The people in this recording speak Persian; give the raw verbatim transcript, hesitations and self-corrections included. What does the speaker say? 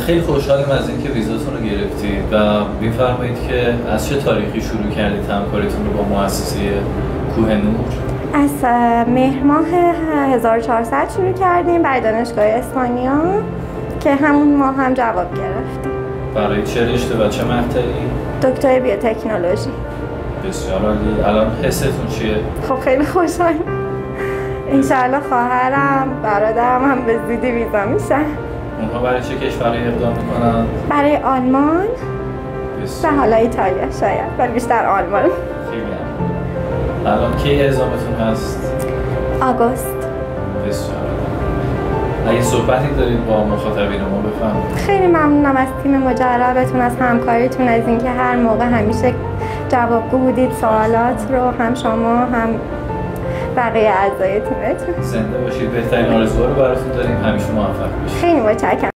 خیلی خوشحالیم از اینکه ویزاتون رو گرفتید و بفرمایید که از چه تاریخی شروع کردید همکاریتون رو با مؤسسه کوه نور؟ از مهر ماه هزار و چهارصد شروع کردیم برای دانشگاه اسپانیا که همون ماه هم جواب گرفتیم. برای چه رشته و چه مقطعی؟ دکتر بیوتکنولوژی. بسیار عالی. الان حستون چیه؟ خب خیلی خوشحالم. انشاءالله خواهرم برادرم هم به زودی ویزا میشن. اونها برای چه کشوری اقدام میکنن؟ برای آلمان بسیار. و حالا ایتالیا شاید، ولی بیشتر آلمان. خیلی هم. الان کی اعزامتون هست؟ آگوست. بسیار. اگه صحبتی دارید با مخاطبین ما بفرمایید. خیلی ممنونم از تیم مجربتون، از همکاریتون، از اینکه هر موقع همیشه جوابگو بودید سوالات رو، هم شما هم بقیه اعضای تیمتون. زنده باشید. بهترین آرزوها رو براتون داریم. همیشه موفق باشید. خیلی متشکرم.